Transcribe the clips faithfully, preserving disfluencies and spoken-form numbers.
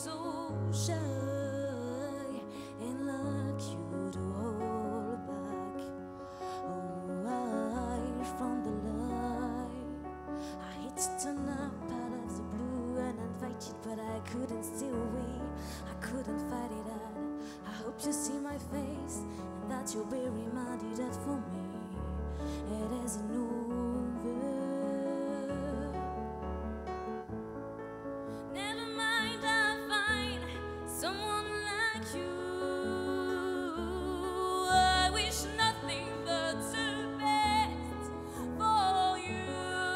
so shy and like you to hold back away from the light. I hate to turn up out of the blue and invite you, but I couldn't stay away. I couldn't fight it out. I hope you see my face and that you'll be reminded that for me it isn't over. Never mind, I'll find someone like you. I wish nothing but the best for you.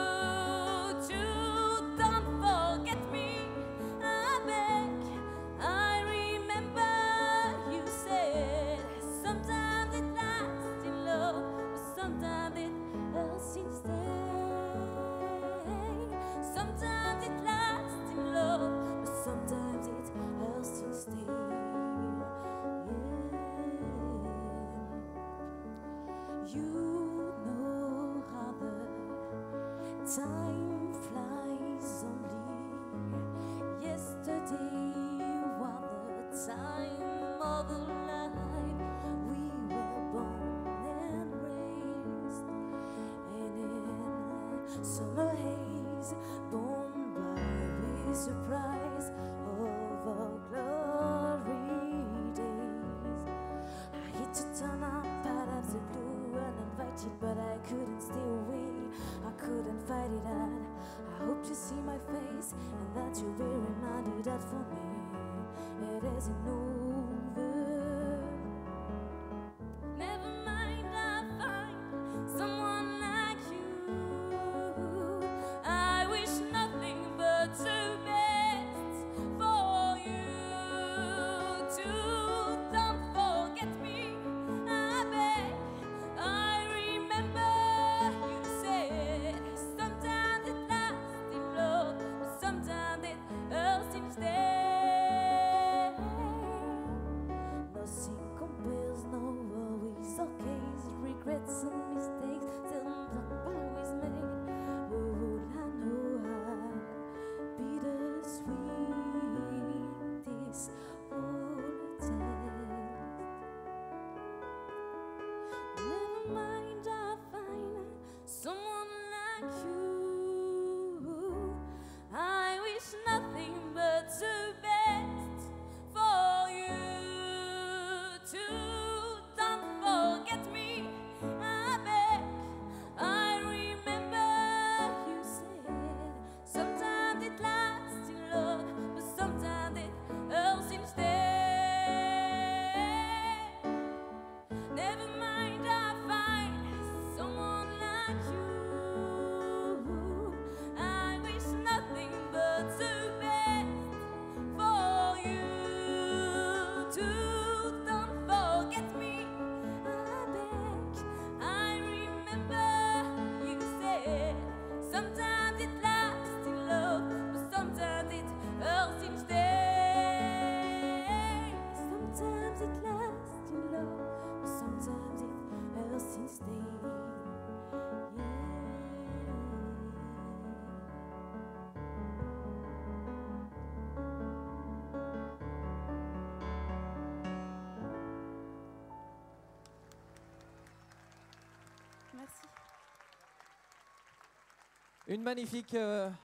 Too, don't forget me, I beg. I remember you said sometimes it lasts in love, but sometimes it else instead. Sometimes it lasts in love, but sometimes it else instead. Yeah. You know how the time flies only. Yesterday was the time of the life we were born and raised, and in summer haze, born by the surprise of our glory days. I hate to turn up out of the blue and invite you, but I couldn't stay away. I couldn't fight it out. I hope you see my face and that you'll be reminded that for me it isn't over. Never mind, I'll find someone like you. I wish nothing but the best for you. Too, don't forget me, I beg. I remember you said sometimes it lasts in love, but sometimes it else instead. Nothing compares, no worries or cares, regrets and mistakes, still not always made. Would I know how bittersweet this whole test? Never mind, I'll find someone like you. I wish nothing but the best for you. Too, don't forget me, I beg. I remember you said sometimes it lasts in love, but sometimes it else instead. Never mind, I'll find someone like you. I wish nothing but the best for you. Too, don't forget me, I beg. I remember you said sometimes it lasts in love, but sometimes it else instead. Sometimes it lasts in love, but sometimes it else instead. Yeah. Une magnifique euh,